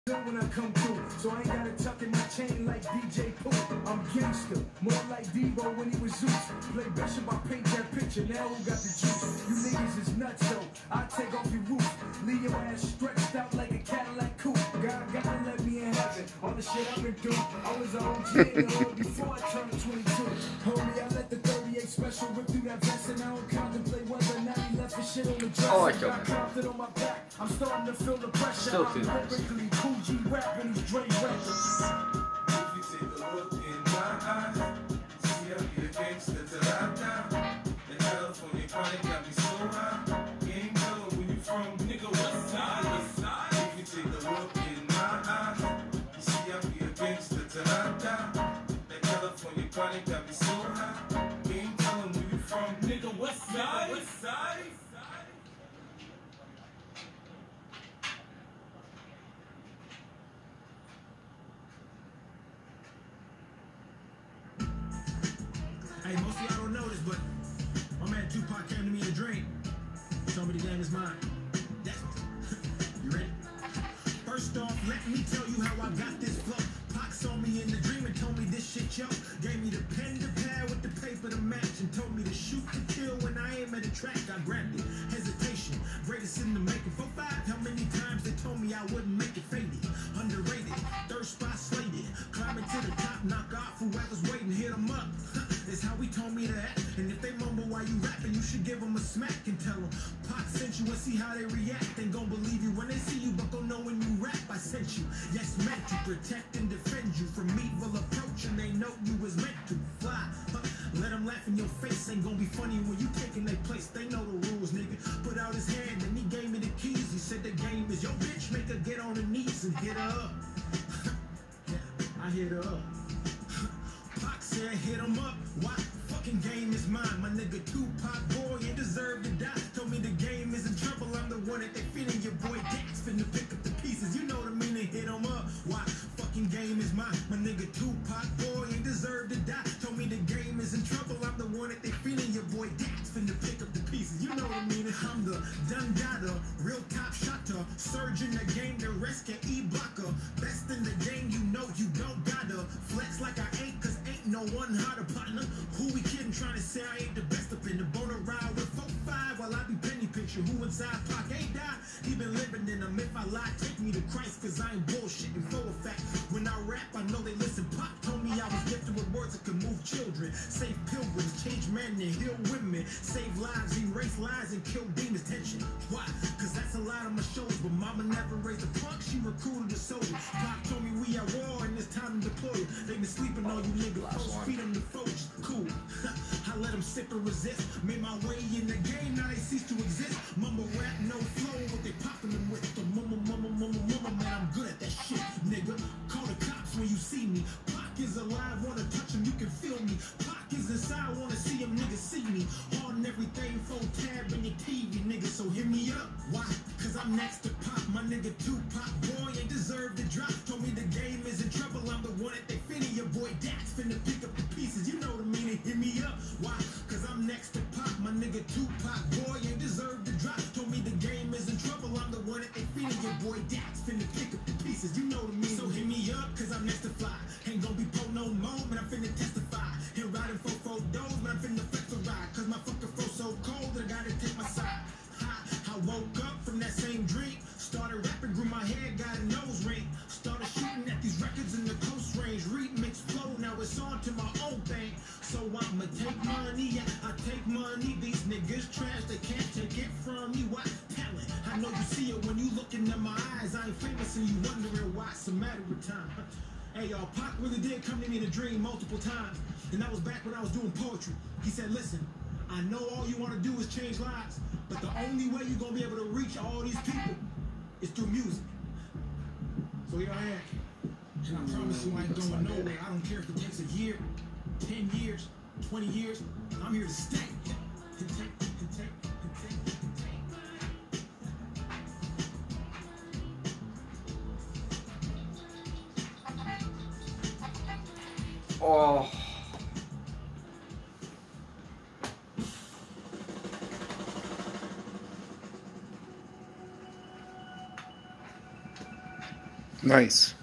when I come through, so I ain't gotta tuck in my chain like DJ Pooh. I'm gangster, more like Devo when he was Zeus. Play Bishop, I paint that picture, now who got the juice? You niggas is nuts, so I take off your roof. Leave your ass stretched out like a Cadillac coupe. God gotta let me in heaven, all the shit I've been through. I was an OG in the hood before I turned 22. Homie, I let the 38 special rip through that vest, and I don't contemplate whether or not he left the shit on the dress. Oh, I got confident on my back, I'm starting to feel the pressure. Still I'm too nice. lyrically cool G rapping these Dre records. If you take a look in my eyes, see I be a gangster till I die. The California chronic got me so high. Game color where you from, nigga, what side? If you take a look in my eyes, you see I be a gangster till I die. The California chronic got me so high. Game color where you from, nigga, what side? Hey, most of y'all don't know this, but my man Tupac came to me in a dream. Told me the game is mine. That's you ready? First off, let me tell you how I got this flow. Pac saw me in the dream and told me this shit, yo. Gave me the pen, the pad with the paper to match, and told me to shoot to kill when I aim at a track. I grabbed it. Hesitation, greatest in the making. 4-5, how many times they told me I wouldn't make it? Faded, underrated, third spot slated. Climbing to the top, knock off whoever's waiting, hit them up. That's how he told me to act. And if they mumble while you rapping, you should give them a smack and tell them Pac sent you and see how they react. They gon' believe you when they see you, but gon' know when you rap. I sent you, yes, meant to protect and defend you from evil approach, and they know you was meant to fly. Let them laugh in your face, ain't gon' be funny when you taking their place. They know the rules, nigga. Put out his hand and he gave me the keys. He said the game is your bitch, make her get on her knees and hit her up. Yeah, I hit her up. Pac said hit him up. Why? Fucking game is mine. My nigga Tupac, boy, you deserve to die. Told me the game is in trouble. I'm the one that they feeling. Your boy Dax finna pick up the pieces. You know what I mean? And hit him up. Why? Fucking game is mine. My nigga Tupac, boy, you deserve to die. Told me the game is in trouble. I'm the one that they feeling. Your boy Dax finna pick up the pieces. You know what I mean? And I'm the done data, real top shotter, surge in the game, the rest can E-blocker. Best in the game, you know you don't gotta flex like I ain't, cause ain't no one harder partner. Who we kidding, trying to say I ain't the best up in the bona ride with 4-5 while I be penny picture. Who inside Pac ain't died? He been living in them. If I lie, take me to Christ, cause I ain't bullshitting for a fact. When I rap, I know they listen. Pac told me I was gifted with words that could move children, save pilgrims, change men and heal women, save lives, erase lies, and kill demons. Tension. Why? Cause that's a lot of my shows, but mama never raised a punk, she recruited a soldier. Pac told me we at war and it's time to deploy. They been sleeping on you niggas, post feed them the folks. Cool. I let them sip and resist. Made my way in the game, now they cease to exist. Mumble rap, no flow, what they popping them with. The mumble, man, I'm good at that shit, nigga. Call the cops when you see me. Pac is alive, wanna touch him, you can feel me. Pac is inside, wanna see him, niggas see me. Hard and everything, phone tab in your TV, nigga, so hit me up. Why? Cause I'm next to Pac, my nigga Tupac, boy, ain't deserve to drop. Told me the game is in trouble, I'm the one that they feeling. Your boy Dax finna pick up the pieces, you know what I mean, and hit me up. Why? Cause I'm next to Pac, my nigga Tupac, boy, ain't deserve to drop. Told me the game is in trouble, I'm the one that they feeling. Your boy Dax finna pick up the pieces, you know what I mean, so hit me up. Cause I'm next to Fly, ain't gon' be po no more, but I'm finna testify. Here riding for 4 doors, but I'm finna flex a ride. Cause my fucking flow so cold that I gotta take my side. I woke up from that same dream, started rapping, grew my hair, got a nose ring, started shooting at these records in the coast range, remix flow, now it's on to my own thing. So I'ma take money, yeah, I take money. These niggas trash, they can't take it from me. What talent? I know you see it when you look into my eyes. I ain't famous and you wondering why. It's a matter of time. Hey y'all, Pac really did come to me in a dream multiple times, and that was back when I was doing poetry. He said, listen, I know all you want to do is change lives, but the only way you're going to be able to reach all these people is through music. So here I am, and I promise you I ain't going nowhere. I don't care if it takes a year, 10 years, 20 years, I'm here to stay. Oh. Nice.